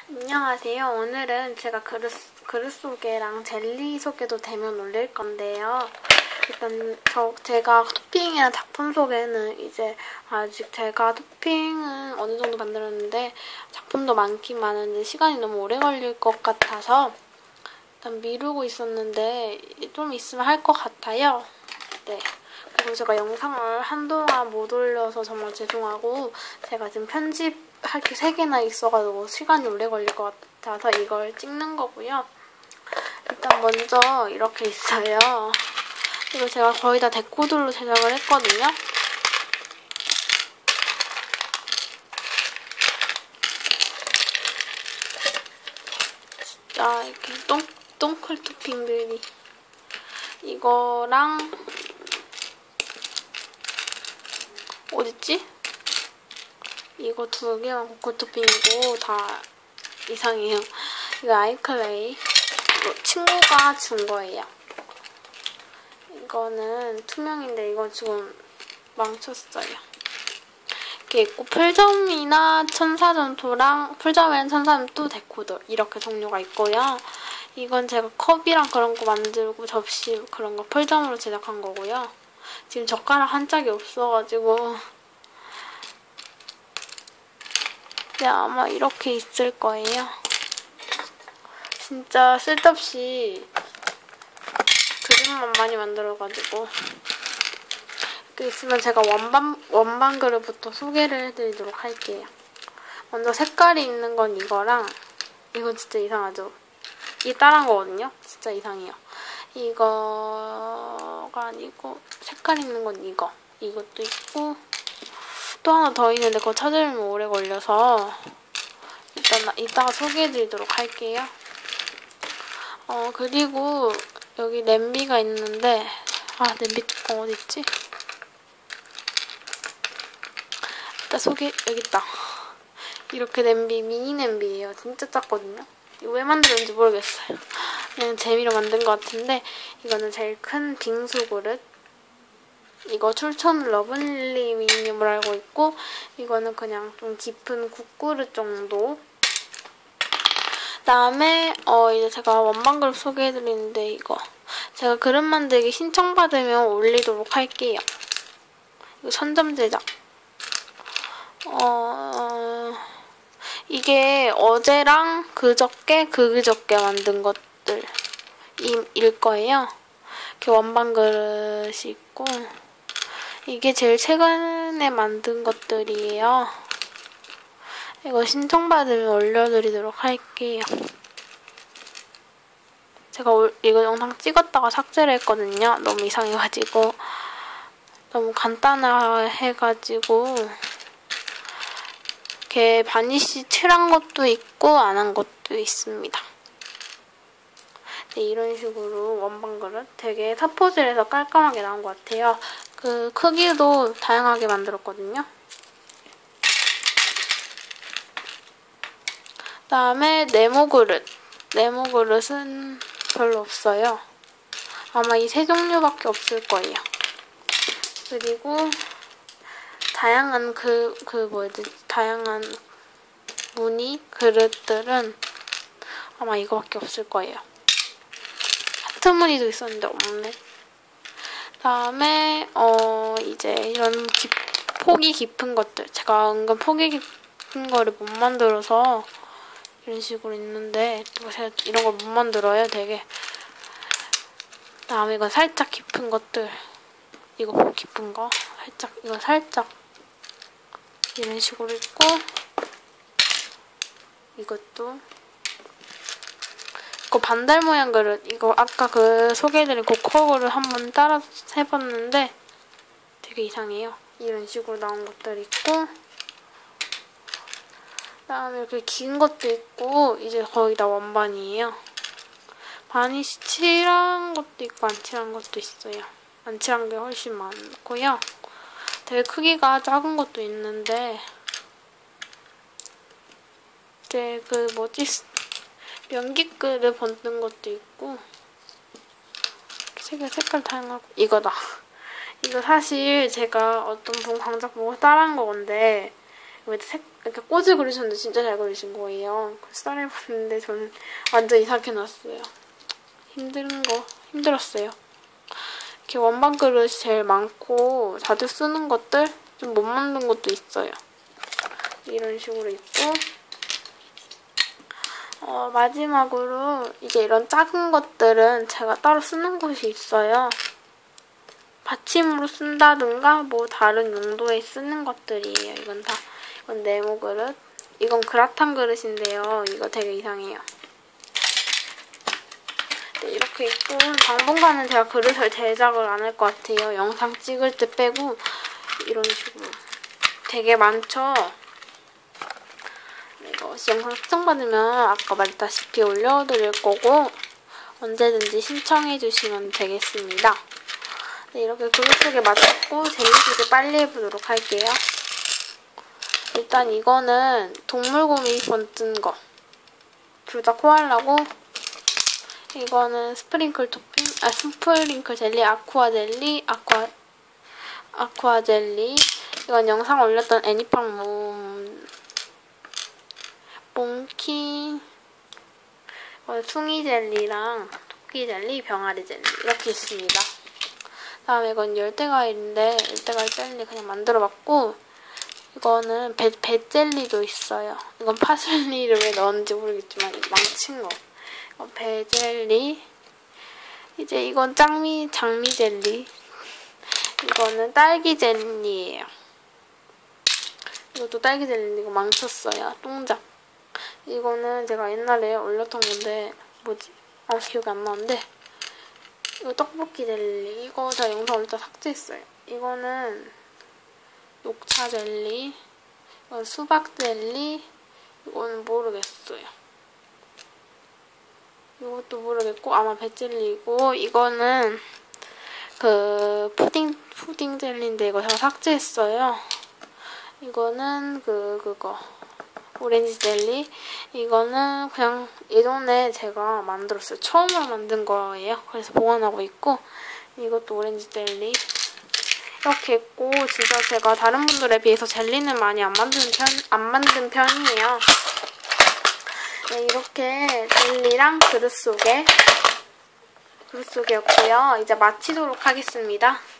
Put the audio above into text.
안녕하세요. 오늘은 제가 그릇 소개랑 젤리 소개도 대면 올릴 건데요. 일단 제가 토핑이랑 작품 소개는 이제 아직 제가 토핑은 어느 정도 만들었는데 작품도 많긴 많은데 시간이 너무 오래 걸릴 것 같아서 일단 미루고 있었는데 좀 있으면 할 것 같아요. 네. 그리고 제가 영상을 한동안 못 올려서 정말 죄송하고 제가 지금 편집할 게 3개나 있어가지고 시간이 오래 걸릴 것 같아서 이걸 찍는 거고요. 일단 먼저 이렇게 있어요. 이거 제가 거의 다 데코들로 제작을 했거든요. 진짜 이렇게 똥클 토핑들이 이거랑 어딨지? 이거 2개만 고퀄 토핑이고 다 이상해요. 이거 아이클레이. 이거 친구가 준 거예요. 이거는 투명인데 이거 지금 망쳤어요. 이렇게 있고 풀점이나 천사점토랑 풀점에는 천사점토 데코들 이렇게 종류가 있고요. 이건 제가 컵이랑 그런 거 만들고 접시 그런 거 풀점으로 제작한 거고요. 지금 젓가락 한 짝이 없어가지고 네, 아마 이렇게 있을 거예요. 진짜 쓸데없이 그릇만 많이 만들어가지고 이렇게 있으면 제가 원반 그릇부터 소개를 해드리도록 할게요. 먼저 색깔이 있는 건 이거랑 이건 진짜 이상하죠? 이게 따라한 거거든요? 진짜 이상해요. 이거가 아니고 색깔 있는 건 이거. 이것도 있고 또 하나 더 있는데 그거 찾으려면 오래 걸려서 일단 이따가 소개해드리도록 할게요. 그리고 여기 냄비가 있는데 냄비 뚜껑 어딨지? 일단 여기 있다. 이렇게 냄비 미니 냄비예요. 진짜 작거든요. 이거 왜 만들었는지 모르겠어요. 그냥 재미로 만든 것 같은데 이거는 제일 큰 빙수 그릇. 이거 출천 러블리 미니멈을 알고 있고 이거는 그냥 좀 깊은 국그릇 정도. 그다음에 이제 제가 원반 그릇 소개해드리는데 이거 제가 그릇 만들기 신청받으면 올리도록 할게요. 이거 선점 제작. 이게 어제랑 그저께 만든 것들일 거예요. 이렇게 원반 그릇이 있고 이게 제일 최근에 만든 것들이에요. 이거 신청받으면 올려드리도록 할게요. 제가 이거 영상 찍었다가 삭제를 했거든요. 너무 이상해가지고 너무 간단해가지고 이렇게 바니쉬 칠한 것도 있고 안 한 것도 있습니다. 네, 이런 식으로 원반 그릇 되게 사포질해서 깔끔하게 나온 것 같아요. 그 크기도 다양하게 만들었거든요. 그다음에 네모 그릇. 네모 그릇은 별로 없어요. 아마 이 3종류밖에 없을 거예요. 그리고 다양한 다양한 무늬 그릇들은 아마 이거밖에 없을 거예요. 하트 무늬도 있었는데 없네. 그다음에 이제 이런 폭이 깊은 것들. 제가 은근 폭이 깊은 거를 못 만들어서 이런 식으로 있는데 제가 이런 걸 못 만들어요. 되게. 그다음에 이건 살짝 깊은 것들. 이거 폭 깊은 거. 이건 살짝 이런 식으로 있고 이것도 이거 반달 모양 그릇. 이거 아까 소개해드린 고퀄 그릇 한번 따라 해봤는데 되게 이상해요. 이런 식으로 나온 것들 있고 그다음에 이렇게 긴 것도 있고 이제 거의 다 원반이에요. 바니쉬 칠한 것도 있고 안 칠한 것도 있어요. 안 칠한 게 훨씬 많고요. 되게 크기가 작은 것도 있는데 이제 면기그릇 번든 것도 있고 색깔 다양하고 이거다. 이거 사실 제가 어떤 분 강좌 보고 따라한 건데 이렇게 꽃을 그리셨는데 진짜 잘 그리신 거예요. 그래서 따라해봤는데 저는 완전 이상하게 나왔어요. 힘들었어요. 이렇게 원반 그릇이 제일 많고 자주 쓰는 것들, 좀 못 만든 것도 있어요. 이런 식으로 있고, 마지막으로 이제 이런 작은 것들은 제가 따로 쓰는 곳이 있어요. 받침으로 쓴다든가 뭐 다른 용도에 쓰는 것들이에요. 이건 네모 그릇. 이건 그라탕 그릇인데요. 이거 되게 이상해요. 네, 이렇게 있고 당분간은 제가 그릇을 제작을 안 할 것 같아요. 영상 찍을 때 빼고 이런 식으로 되게 많죠? 이거 영상 시청받으면 아까 말했다시피 올려드릴 거고 언제든지 신청해주시면 되겠습니다. 네, 이렇게 그릇 속에 맞췄고 젤리 속에 빨리 해보도록 할게요. 일단 이거는 동물곰이 번뜬 거. 둘 다 코알라고, 이거는 스프링클 젤리, 아쿠아 젤리. 이건 영상 올렸던 애니팡 몽키. 숭이 젤리랑 토끼 젤리, 병아리 젤리 이렇게 있습니다. 다음에 이건 열대과일인데 열대과일 젤리 그냥 만들어봤고, 이거는 배 젤리도 있어요. 이건 파슬리를 왜 넣었는지 모르겠지만 망친 거. 배 젤리. 이제 이건 장미 젤리. 이거는 딸기 젤리예요. 이것도 딸기 젤리인데 이거 망쳤어요. 똥작. 이거는 제가 옛날에 올렸던 건데 뭐지? 기억이 안 나는데, 이거 떡볶이 젤리. 이거 제가 영상 올렸다 삭제했어요. 이거는 녹차 젤리. 이건 수박 젤리. 이거는 모르겠어요. 이것도 모르겠고 아마 배젤리고, 이거는 그 푸딩 젤리인데 이거 제가 삭제했어요. 이거는 그거 오렌지 젤리. 이거는 그냥 예전에 제가 만들었어요. 처음으로 만든 거예요. 그래서 보관하고 있고, 이것도 오렌지 젤리. 이렇게 있고, 진짜 제가 다른 분들에 비해서 젤리는 많이 안 만든 편이에요. 네, 이렇게 젤리랑 그릇 속에였고요. 이제 마치도록 하겠습니다.